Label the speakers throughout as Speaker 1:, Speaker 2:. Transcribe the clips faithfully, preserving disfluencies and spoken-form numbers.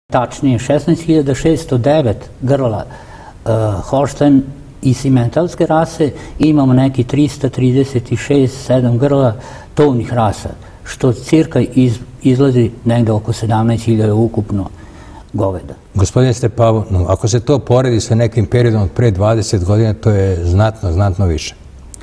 Speaker 1: Tačnije, šesnaest hiljada šesto devet grla uh, Holštajn i simentalske rase i imamo neki trista trideset šest sedam grla tovnih rasa, što cirka iz, izlazi negde oko sedamnaest hiljada ukupno goveda.
Speaker 2: Gospodine Stepanov, ako se to poredi sa nekim periodom od pre dvadeset godina, to je znatno, znatno više.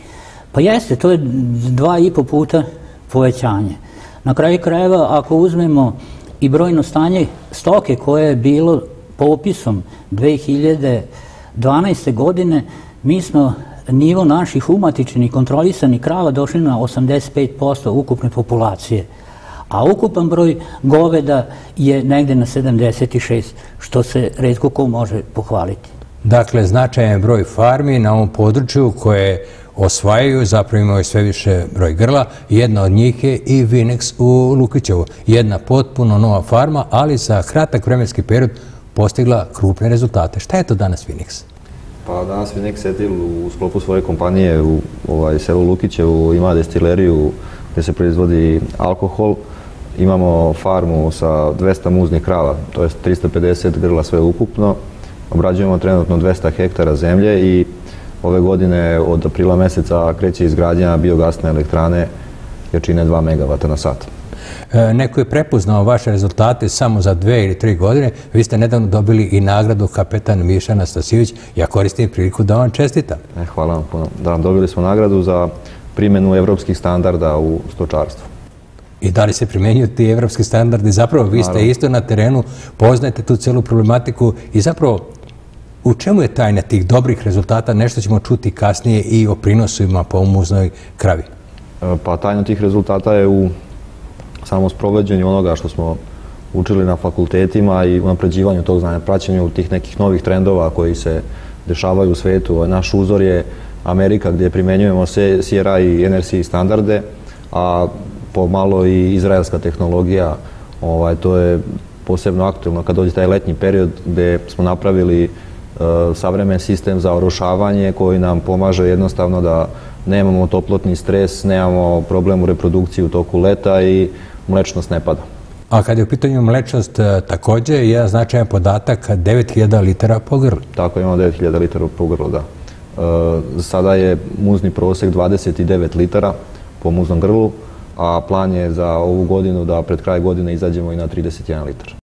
Speaker 1: Pa jeste, to je dva i po puta povećanje. Na kraju krajeva, ako uzmemo i brojno stanje stoke koje je bilo popisom dve hiljade dvanaeste. godine, mi smo nivo naših umatičenih kontrolisanih krava došli na osamdeset pet posto ukupne populacije, a ukupan broj goveda je negde na sedamdeset šest, što se retko ko može pohvaliti.
Speaker 2: Dakle, značajan broj farmi na ovom području koje osvajaju, zapravo imaju sve više broj grla. Jedna od njih je i Vinex u Lukićevu. Jedna potpuno nova farma, ali za kratak vremenski period postigla krupne rezultate. Šta je to danas Vinex?
Speaker 3: Pa danas Vinex Etil u sklopu svoje kompanije u ovaj, selu Lukićevu ima destileriju gdje se proizvodi alkohol. Imamo farmu sa dvesta muznih krava, to je trista pedeset grla sve ukupno. Obrađujemo trenutno dvesta hektara zemlje i ove godine od aprila meseca kreće izgradnja biogasne elektrane jačine dva megavata na sat.
Speaker 2: E, neko je prepoznao vaše rezultate samo za dve ili tri godine. Vi ste nedavno dobili i nagradu kapetan Miša Anastasijević. Ja koristim priliku da vam čestitam.
Speaker 3: E, hvala vam puno. Da, dobili smo nagradu za primjenu evropskih standarda u stočarstvu.
Speaker 2: I da li se primenjuju ti evropski standardi? Zapravo, vi ste isto na terenu, poznajete tu celu problematiku i zapravo u čemu je tajna tih dobrih rezultata? Nešto ćemo čuti kasnije i o prinosima po muznoj kravi.
Speaker 3: Pa tajna tih rezultata je u samo sprovođenju onoga što smo učili na fakultetima i unapređivanju tog znanja, praćenju tih nekih novih trendova koji se dešavaju u svetu. Naš uzor je Amerika gdje primenjujemo C R I i N R C standarde, a pomalo i izraelska tehnologija. Ovaj, to je posebno aktualno kad dođe taj letnji period gdje smo napravili savremen sistem za orošavanje koji nam pomaže jednostavno da nemamo toplotni stres, nemamo problem u reprodukciji u toku leta i mlečnost ne pada.
Speaker 2: A kad je u pitanju mlečnost, također je jedan značajan podatak, devet hiljada litara po grlu.
Speaker 3: Tako, imamo devet hiljada litara po grlu, da. Sada je muzni prosjek dvadeset devet litara po muznom grlu, a plan je za ovu godinu da pred kraj godine izađemo i na trideset jedan litar.